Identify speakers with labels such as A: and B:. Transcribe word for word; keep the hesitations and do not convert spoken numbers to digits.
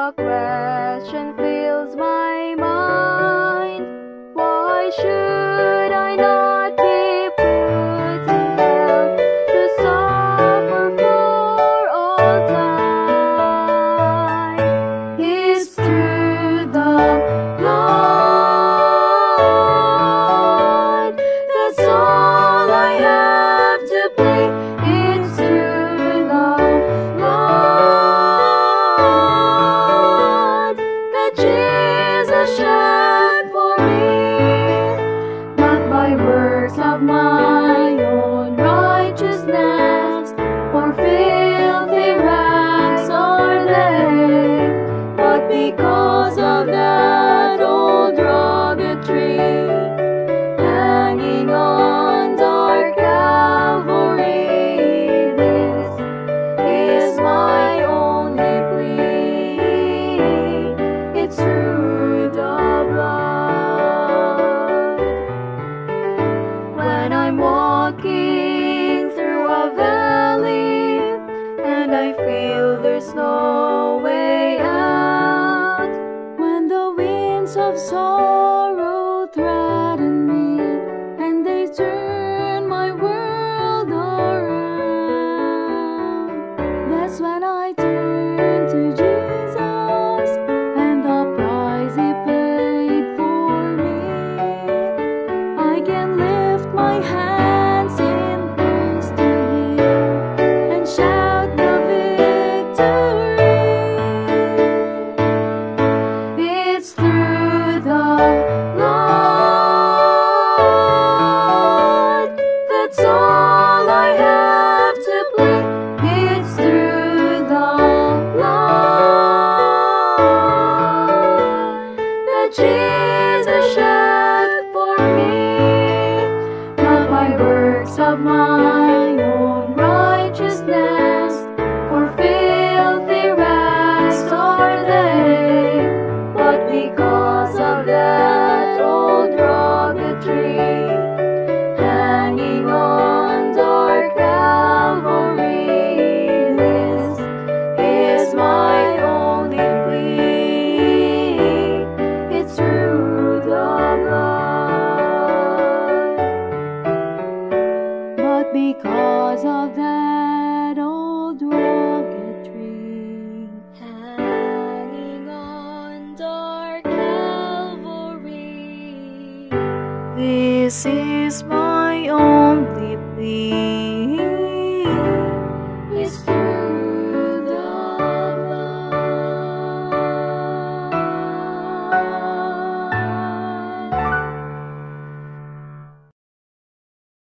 A: a question fills my mind. Why should I not be put in hell to suffer for all time? It's through the blood. That's all I have to play. It's through the blood that Jesus shed for me. Not by works of my own righteousness, for filthy rags are they, but because of that old rugged tree hanging on dark Calvary. This is my only plea. It's through the blood. When I'm walking through a valley and I feel there's no way out, when the winds of sorrow threaten me and they turn my world around, that's when I turn to Jesus and the price He paid for me. I can lift my hands in praise to Him and shout the victory. It's through the blood. That's all I have to play. It's through the blood that Jesus shed for me. Not by works of my own righteousness, for filthy rags are they, but because of that old rugged tree hanging on dark Calvary. This is my only plea. It's through the blood. But because of that old rugged tree hanging on dark Calvary, this is my only plea.